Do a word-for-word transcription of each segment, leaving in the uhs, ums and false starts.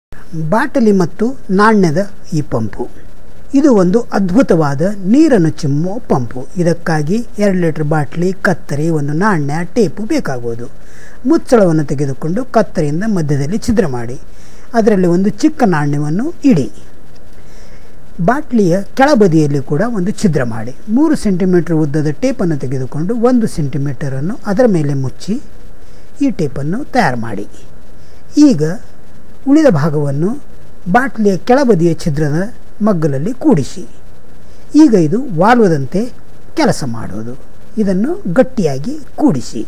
ಬಾಟಲಿ ಮತ್ತು ನಾಣ್ಯದ ಈ ಪಂಪು ಇದು ಒಂದು ಅದ್ಭುತವಾದ ನೀರನ್ನು ಚಿಮ್ಮುವ ಪಂಪು. ಇದಕ್ಕಾಗಿ ಎರಡು ಲೀಟರ್ ಬಾಟ್ಲಿ, ಕತ್ತರಿ, ಒಂದು ನಾಣ್ಯ, ಟೇಪು ಬೇಕಾಗುವುದು. ಮುಚ್ಚಳವನ್ನು ತೆಗೆದುಕೊಂಡು ಕತ್ತರಿಯಿಂದ ಮಧ್ಯದಲ್ಲಿ ಛಿದ್ರ ಮಾಡಿ ಅದರಲ್ಲಿ ಒಂದು ಚಿಕ್ಕ ನಾಣ್ಯವನ್ನು ಇಡಿ. ಬಾಟ್ಲಿಯ ಕೆಳಬದಿಯಲ್ಲಿ ಕೂಡ ಒಂದು ಛಿದ್ರ ಮಾಡಿ ಮೂರು ಸೆಂಟಿಮೀಟರ್ ಉದ್ದದ ಟೇಪನ್ನು ತೆಗೆದುಕೊಂಡು ಒಂದು ಸೆಂಟಿಮೀಟರನ್ನು ಅದರ ಮೇಲೆ ಮುಚ್ಚಿ ಈ ಟೇಪನ್ನು ತಯಾರು ಮಾಡಿ. ಈಗ ಉಳಿದ ಭಾಗವನ್ನು ಬಾಟ್ಲಿಯ ಕೆಳಬದಿಯ ಛಿದ್ರದ ಮಗ್ಗಲಲ್ಲಿ ಕೂಡಿಸಿ. ಈಗ ಇದು ವಾಲ್ವದಂತೆ ಕೆಲಸ ಮಾಡುವುದು. ಇದನ್ನು ಗಟ್ಟಿಯಾಗಿ ಕೂಡಿಸಿ.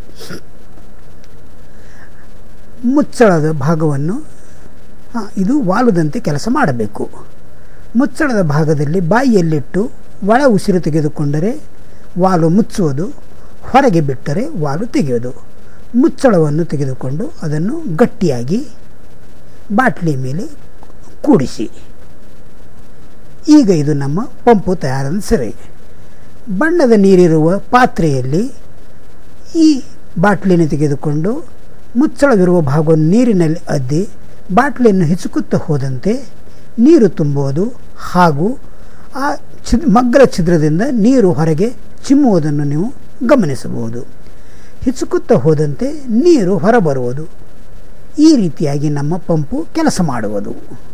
ಮುಚ್ಚಳದ ಭಾಗವನ್ನು ಇದು ವಾಲ್ವದಂತೆ ಕೆಲಸ ಮಾಡಬೇಕು. ಮುಚ್ಚಳದ ಭಾಗದಲ್ಲಿ ಬಾಯಿಯಲ್ಲಿಟ್ಟು ಒಳ ಉಸಿರು ತೆಗೆದುಕೊಂಡರೆ ವಾಲ್ವ್ ಮುಚ್ಚುವುದು, ಹೊರಗೆ ಬಿಟ್ಟರೆ ವಾಲ್ವ್ ತೆಗೆಯುವುದು. ಮುಚ್ಚಳವನ್ನು ತೆಗೆದುಕೊಂಡು ಅದನ್ನು ಗಟ್ಟಿಯಾಗಿ ಬಾಟ್ಲಿ ಮೇಲೆ ಕೂಡಿಸಿ. ಈಗ ಇದು ನಮ್ಮ ಪಂಪು ತಯಾರಾದ ಸರಿ. ಬಣ್ಣದ ನೀರಿರುವ ಪಾತ್ರೆಯಲ್ಲಿ ಈ ಬಾಟ್ಲಿಯನ್ನು ತೆಗೆದುಕೊಂಡು ಮುಚ್ಚಳವಿರುವ ಭಾಗವನ್ನು ನೀರಿನಲ್ಲಿ ಅದ್ದಿ ಬಾಟ್ಲಿಯನ್ನು ಹಿಸುಕುತ್ತಾ ಹೋದಂತೆ ನೀರು ತುಂಬುವುದು ಹಾಗೂ ಆ ಛಿದ್ ಮಗ್ಗಲ ಛಿದ್ರದಿಂದ ನೀರು ಹೊರಗೆ ಚಿಮ್ಮುವುದನ್ನು ನೀವು ಗಮನಿಸಬಹುದು. ಹಿಸುಕುತ್ತಾ ಹೋದಂತೆ ನೀರು ಹೊರಬರುವುದು. ಈ ರೀತಿಯಾಗಿ ನಮ್ಮ ಪಂಪು ಕೆಲಸ ಮಾಡುವುದು.